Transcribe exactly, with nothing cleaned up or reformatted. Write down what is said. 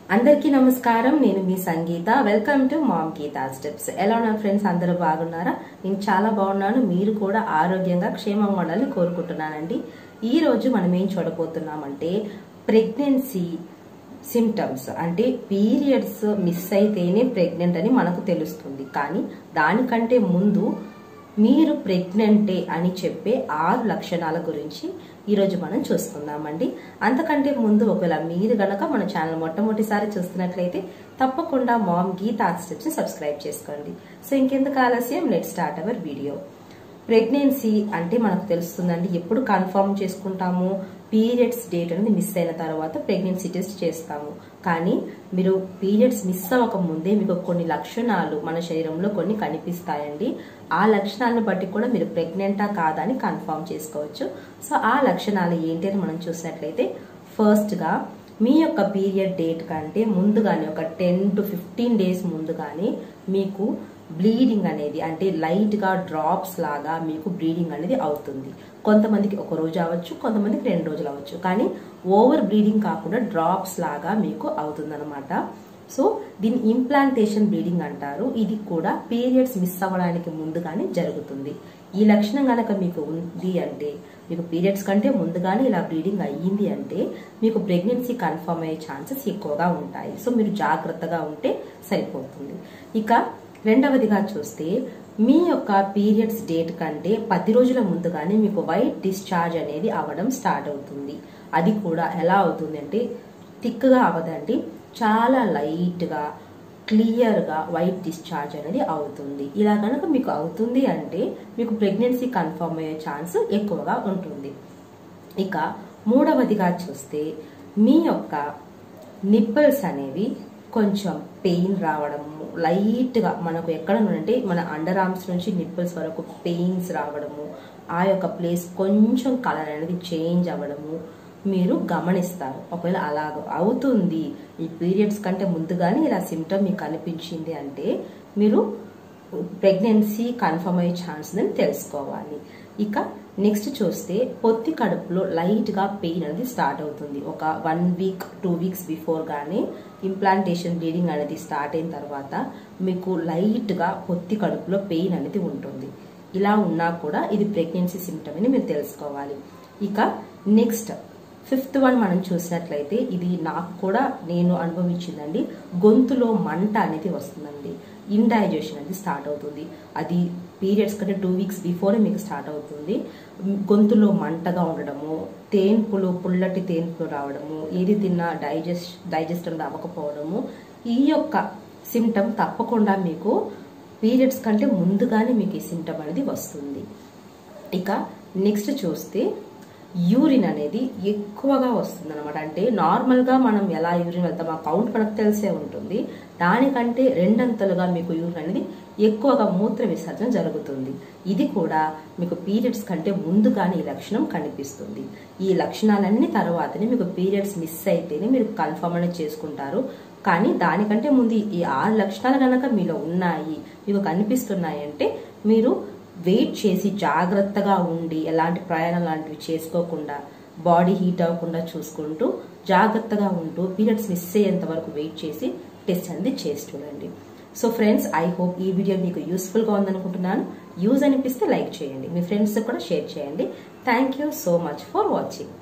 అందరికీ నమస్కారం. నేను మీ Sangeeta. Welcome to mom Geeta steps. ఎలా ఉన్నారు ఫ్రెండ్స్? అందరూ బాగున్నారా? నేను చాలా బాగున్నాను. మీరు కూడా ఆరోగ్యంగా క్షేమంగా ఉండాలని కోరుకుంటున్నానండి. ఈ రోజు మనం ఏం చూడబోతున్నామంటే ప్రెగ్నెన్సీ సిమ్టమ్స్, అంటే పీరియడ్స్ మిస్ అయితేనే ప్రెగ్నెంట్ అని మనకు తెలుస్తుంది. కానీ దానికంటే ముందు మీరు ప్రెగ్నెంటే అని చెప్పే ఆరు లక్షణాల గురించి ఈరోజు మనం చూసుకుందామండి. అంతకంటే ముందు ఒకవేళ మీరు గనక మన ఛానల్ మొట్టమొదటిసారి చూస్తున్నట్లయితే తప్పకుండా మామ్ గీతా స్టెప్స్ సబ్స్క్రైబ్ చేసుకోండి. సో ఇంకెందుకు ఆలస్యం, let start our video. Pregnancy అంటే మనకు తెలుస్తుందండి, ఎప్పుడు కన్ఫర్మ్ చేసుకుంటాము? పీరియడ్స్ డేట్ అనేది మిస్ అయిన తర్వాత ప్రెగ్నెన్సీ టెస్ట్ చేస్తాము. కానీ మీరు పీరియడ్స్ మిస్ అవ్వక ముందే మీకు కొన్ని లక్షణాలు మన శరీరంలో కొన్ని కనిపిస్తాయండి. ఆ లక్షణాలను బట్టి కూడా మీరు ప్రెగ్నెంటా కాదా అని కన్ఫర్మ్ చేసుకోవచ్చు. సో ఆ లక్షణాలు ఏంటి అని మనం చూసినట్లయితే, ఫస్ట్ గా మీ యొక్క పీరియడ్ డేట్ కంటే ముందుగానే ఒక టెన్ టు ఫిఫ్టీన్ డేస్ ముందుగానే మీకు బ్లీడింగ్ అనేది, అంటే లైట్ గా డ్రాప్స్ లాగా మీకు బ్లీడింగ్ అనేది అవుతుంది. కొంతమందికి ఒక రోజు అవ్వచ్చు, కొంతమందికి రెండు రోజులు అవ్వచ్చు, కానీ ఓవర్ బ్లీడింగ్ కాకుండా డ్రాప్స్ లాగా మీకు అవుతుంది అనమాట. సో దీన్ని ఇంప్లాంటేషన్ బ్లీడింగ్ అంటారు. ఇది కూడా పీరియడ్స్ మిస్ అవ్వడానికి ముందుగానే జరుగుతుంది. ఈ లక్షణం కనుక మీకు ఉంది అంటే, మీకు పీరియడ్స్ కంటే ముందుగానే ఇలా బ్లీడింగ్ అయ్యింది అంటే మీకు ప్రెగ్నెన్సీ కన్ఫర్మ్ అయ్యే ఛాన్సెస్ ఎక్కువగా ఉంటాయి. సో మీరు జాగ్రత్తగా ఉంటే సరిపోతుంది. ఇక రెండవదిగా చూస్తే, మీ యొక్క పీరియడ్స్ డేట్ కంటే పది రోజుల ముందుగానే మీకు వైట్ డిశ్చార్జ్ అనేది అవ్వడం స్టార్ట్ అవుతుంది. అది కూడా ఎలా అవుతుంది అంటే, థిక్గా అవ్వదండి, చాలా లైట్గా క్లియర్గా వైట్ డిశ్చార్జ్ అనేది అవుతుంది. ఇలా కనుక మీకు అవుతుంది అంటే మీకు ప్రెగ్నెన్సీ కన్ఫర్మ్ అయ్యే ఛాన్స్ ఎక్కువగా ఉంటుంది. ఇక మూడవదిగా చూస్తే, మీ యొక్క నిప్పల్స్ అనేవి కొంచెం పెయిన్ రావడము, లైట్గా మనకు ఎక్కడ అంటే మన అండర్ ఆర్మ్స్ నుంచి నిప్పల్స్ వరకు పెయిన్స్ రావడము, ఆ యొక్క ప్లేస్ కొంచెం కలర్ అనేది చేంజ్ అవ్వడము మీరు గమనిస్తారు. ఒకవేళ అలాగ అవుతుంది, ఈ పీరియడ్స్ కంటే ముందుగానే ఇలా సిమ్టమ్ మీకు అనిపించింది అంటే మీరు ప్రెగ్నెన్సీ కన్ఫర్మ్ అయ్యే ఛాన్స్ అని తెలుసుకోవాలి. ఇక నెక్స్ట్ చూస్తే, పొత్తి కడుపులో లైట్ గా పెయిన్ అనేది స్టార్ట్ అవుతుంది. ఒక one week two weeks before గానే ఇంప్లాంటేషన్ బ్లీడింగ్ అనేది స్టార్ట్ అయిన తర్వాత మీకు లైట్ గా పొత్తి కడుపులో పెయిన్ అనేది ఉంటుంది. ఇలా ఉన్నా కూడా ఇది ప్రెగ్నెన్సీ సిమ్టమ్ అని మీరు తెలుసుకోవాలి. ఇక నెక్స్ట్ ఫిఫ్త్ వన్ మనం చూసినట్లయితే, ఇది నాకు కూడా నేను అనుభవించిందండి. గొంతులో మంట అనేది వస్తుందండి, ఇండైజెషన్ అనేది స్టార్ట్ అవుతుంది. అది పీరియడ్స్ కంటే టూ వీక్స్ బిఫోరే మీకు స్టార్ట్ అవుతుంది. గొంతులో మంటగా ఉండడము, తేన్పులు పుల్లటి తేన్పులు రావడము, ఏది తిన్నా డైజెస్ట్ డైజెస్ట్ అనేది అవ్వకపోవడము, ఈ యొక్క సిమ్టమ్ తప్పకుండా మీకు పీరియడ్స్ కంటే ముందుగానే మీకు ఈ సిమ్టమ్ అనేది వస్తుంది. ఇక నెక్స్ట్ చూస్తే, యూరిన్ అనేది ఎక్కువగా వస్తుంది అనమాట. అంటే నార్మల్గా మనం ఎలా యూరిన్ వెళ్తాం, ఆ కౌంట్ మనకు తెలిసే ఉంటుంది. దానికంటే రెండంతలుగా మీకు యూరిన్ అనేది ఎక్కువగా మూత్ర విసర్జన జరుగుతుంది. ఇది కూడా మీకు పీరియడ్స్ కంటే ముందుగానే ఈ లక్షణం కనిపిస్తుంది. ఈ లక్షణాలన్నీ తర్వాతనే మీకు పీరియడ్స్ మిస్ అయితేనే మీరు కన్ఫర్మ్ అనేది చేసుకుంటారు. కానీ దానికంటే ముందు ఈ ఆరు లక్షణాలు కనుక మీలో ఉన్నాయి, మీకు కనిపిస్తున్నాయి అంటే మీరు వెయిట్ చేసి జాగ్రత్తగా ఉండి, ఎలాంటి ప్రయాణం లాంటివి చేసుకోకుండా, బాడీ హీట్ అవ్వకుండా చూసుకుంటూ జాగ్రత్తగా ఉంటూ పీరియడ్స్ మిస్ అయ్యేంత వరకు వెయిట్ చేసి టెస్ట్ అనేది చేసి చూడండి. సో ఫ్రెండ్స్, ఐ హోప్ ఈ వీడియో మీకు యూస్ఫుల్గా ఉందనుకుంటున్నాను. యూజ్ అనిపిస్తే లైక్ చేయండి, మీ ఫ్రెండ్స్ కూడా షేర్ చేయండి. Thank you so much for watching.